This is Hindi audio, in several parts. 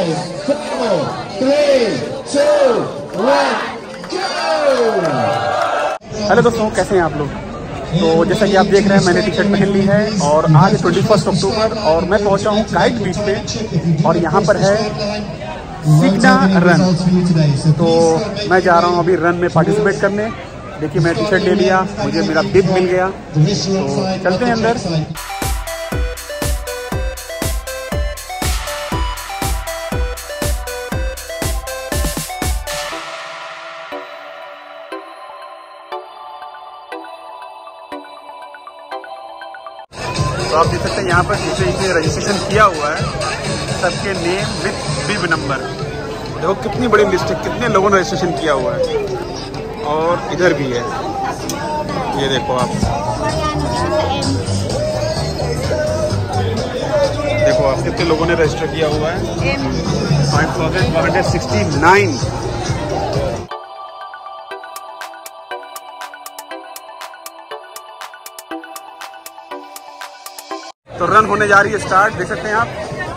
4, 3, 2, 1, go! हेलो दोस्तों, कैसे हैं आप लोग। तो जैसा कि आप देख रहे हैं, मैंने टी शर्ट पहन ली है और आज 21 अक्टूबर और मैं पहुंचा हूं काइट बीच पे और यहां पर है सिग्ना रन। तो मैं जा रहा हूं अभी रन में पार्टिसिपेट करने। देखिए, मैं टी शर्ट ले लिया, मुझे मेरा बिब मिल गया, तो चलते हैं अंदर। तो आप देख सकते हैं यहाँ पर जिसे रजिस्ट्रेशन किया हुआ है सबके नेम विथ बिब नंबर। देखो कितनी बड़ी लिस्ट है, कितने लोगों ने रजिस्ट्रेशन किया हुआ है। और इधर भी है, ये देखो आप, कितने लोगों ने रजिस्टर किया हुआ है। 5169। तो रन होने जा रही है स्टार्ट, देख सकते हैं आप।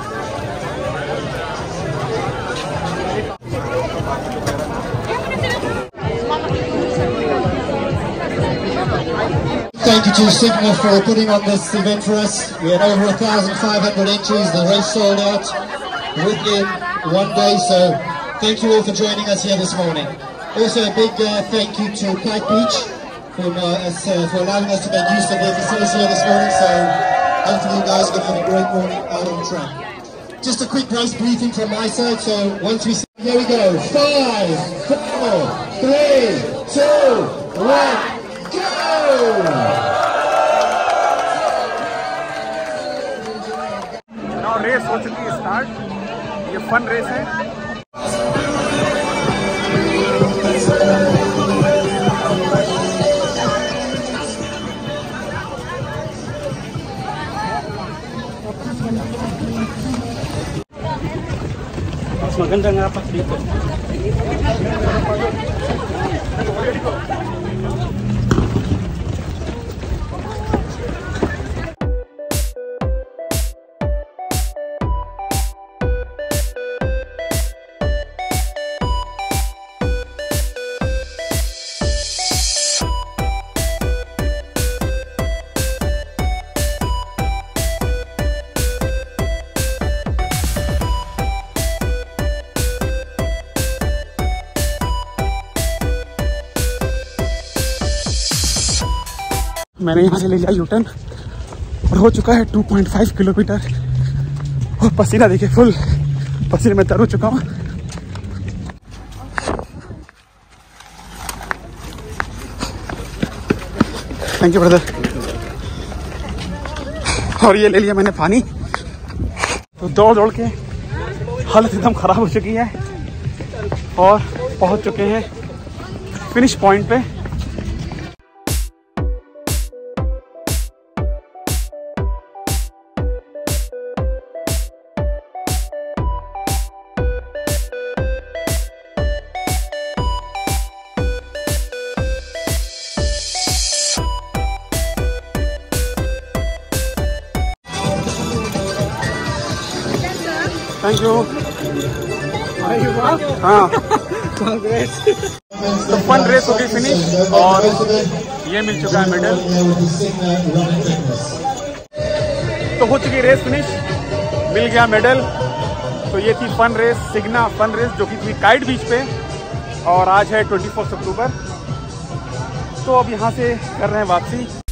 Thank you to Sigma for putting on this event for us. We had over 1,500 entries. The race sold out within one day, so thank you all for joining us here this morning. Also, a big thank you to Kite Beach for allowing us to make use of their facilities here this morning. So hopefully you guys are going to have a great morning out on track. Just a quick race briefing from my side. So once we see, here we go. 5, 4, 3, 2, 1, go! now race हो चुकी है स्टार्ट। ये फन रेस है। Maganda nga pa dito. मैंने यहाँ से ले लिया यूटर्न और हो चुका है 2.5 किलोमीटर और पसीना देखिए, फुल पसीने में तर हो चुका हूँ। Thank you brother. और ये ले लिया मैंने पानी। तो दौड़ के हालत एकदम खराब हो चुकी है और पहुँच चुके हैं फिनिश पॉइंट पे। Thank you. हाँ, तो फन रेस हो गई फिनिश और ये मिल चुका है मेडल। तो हो चुकी रेस फिनिश, मिल गया मेडल। तो ये थी फन रेस, सिग्ना फन रेस, जो कि थी काइट बीच पे और आज है 21 अक्टूबर। तो अब यहाँ से कर रहे हैं वापसी।